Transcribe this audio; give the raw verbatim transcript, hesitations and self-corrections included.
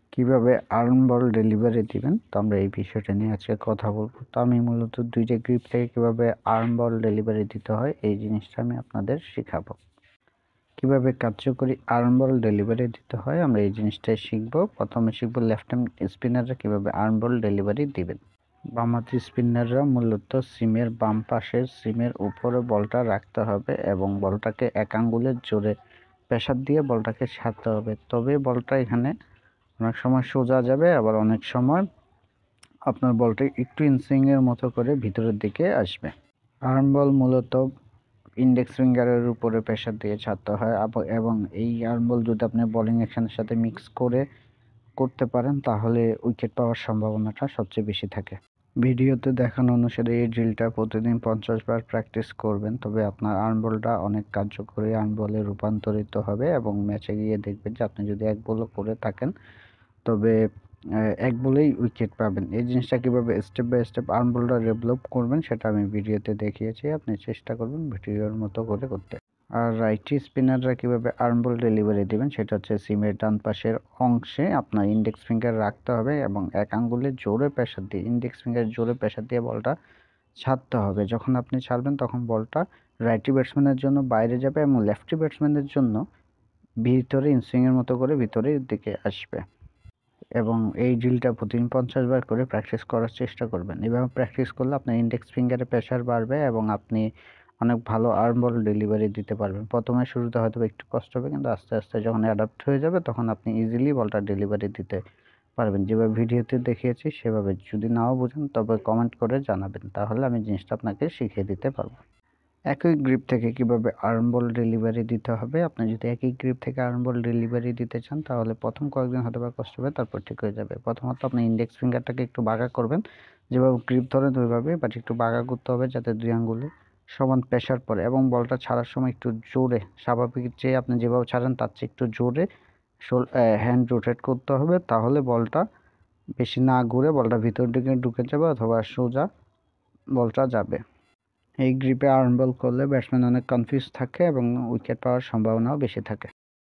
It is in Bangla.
কিভাবে আর্ম বল ডেলিভারি দিবেন, তো আমরা এই বিষয়টা নিয়ে আজকে কথা বলবো। তো আমি মূলত দুইটা গ্রিপ থেকে কিভাবে আর্ম বল ডেলিভারি দিতে হয় এই জিনিসটা আমি আপনাদের শেখাবো। কিভাবে কার্যকরী আর্ম বল ডেলিভারি দিতে হয় আমরা এই জিনিসটাই শিখবো। প্রথমে শিখবো লেফট হ্যান্ড স্পিনাররা কিভাবে আর্ম বল ডেলিভারি দিবেন। বামহাতি স্পিনাররা মূলত সিমের বাম পাশের সিমের উপরে বলটা রাখতে হবে এবং বলটাকে এক আঙ্গুলের জোরে প্রেসার দিয়ে বলটাকে ছাড়তে হবে, তবে বলটা এখানে অনেক সময় সোজা যাবে, আবার অনেক সময় আপনার বলটা একটু ইনসুইং এর মতো করে ভিতরের দিকে আসবে। আর্ম বল মূলত ইন্ডেক্স ফিঙ্গারের উপরে প্রেসার দিয়ে ছাড়তে হয় এবং এই আর্ম বল যদি আপনি বোলিং অ্যাকশনের সাথে মিক্স করে করতে পারেন তাহলে উইকেট পাওয়ার সম্ভাবনাটা সবচেয়ে বেশি থাকে। ভিডিওতে দেখানো অনুসারে এই ড্রিলটা প্রতিদিন পঞ্চাশ বার প্র্যাকটিস করবেন, তবে আপনার আর্ম বলটা অনেক কার্যকরী আর্ম বলে রূপান্তরিত হবে এবং ম্যাচে গিয়ে দেখবেন যে আপনি যদি এক বলও করে থাকেন তবে এক বলেই উইকেট পাবেন। এই জিনিসটা কীভাবে স্টেপ বাই স্টেপ আর্ম বলটা ডেভেলপ করবেন সেটা আমি ভিডিওতে দেখিয়েছি, আপনি চেষ্টা করবেন ভিডিওর মতো করে করতে। আর রাইটি স্পিনাররা কীভাবে আর্ম বল ডেলিভারি দেবেন সেটা হচ্ছে সিমের ডান পাশের অংশে আপনার ইন্ডেক্স ফিঙ্গার রাখতে হবে এবং এক আঙ্গুলে জোরে প্রেসার দিয়ে ইন্ডেক্স ফিঙ্গার জোরে প্রেসার দিয়ে বলটা ছাড়তে হবে। যখন আপনি ছাড়বেন তখন বলটা রাইটি ব্যাটসম্যানের জন্য বাইরে যাবে এবং লেফটি ব্যাটসম্যানের জন্য ভিতরে ইনসুইংয়ের মতো করে ভিতরের দিকে আসবে। এবং এই ড্রিলটা প্রতিদিন পঞ্চাশ বার করে প্র্যাকটিস করার চেষ্টা করবেন। এভাবে প্র্যাকটিস করলে আপনার ইন্ডেক্স ফিঙ্গারে প্রেসার বাড়বে এবং আপনি অনেক ভালো আর্ম বল ডেলিভারি দিতে পারবেন। প্রথমে শুরুতে হয়তো একটু কষ্ট হবে, কিন্তু আস্তে আস্তে যখন অ্যাডাপ্ট হয়ে যাবে তখন আপনি ইজিলি বলটা ডেলিভারি দিতে পারবেন। যেভাবে ভিডিওতে দেখিয়েছি সেভাবে। যদি নাও বুঝেন তবে কমেন্ট করে জানাবেন, তাহলে আমি জিনিসটা আপনাকে শিখিয়ে দিতে পারবো। একই গ্রিপ থেকে কিভাবে আর্ম বল ডেলিভারি দিতে হবে। আপনি যদি একই গ্রিপ থেকে আর্ম বল ডেলিভারি দিতে চান তাহলে প্রথম কয়েকদিন হয়তো বা কষ্ট হবে, তারপর ঠিক হয়ে যাবে। প্রথমত আপনি ইন্ডেক্স ফিঙ্গারটাকে একটু বাঁকা করবেন, যেভাবে গ্রিপ ধরেন ওইভাবে, বাট একটু বাঁকা করতে হবে যাতে দুই আঙ্গুলে সমান প্রেসার পড়ে এবং বলটা ছাড়ার সময় একটু জোরে, স্বাভাবিক চেয়ে আপনি যেভাবে ছাড়েন তার চেয়ে একটু জোরে হ্যান্ড রোটেট করতে হবে, তাহলে বলটা বেশি না ঘুরে বলটা ভিতর দিকে ঢুকে যাবে অথবা সোজা বলটা যাবে। এই গ্রিপে আর্ম বল করলে ব্যাটসম্যান অনেক কনফিউজ থাকে এবং উইকেট পাওয়ার সম্ভাবনাও বেশি থাকে।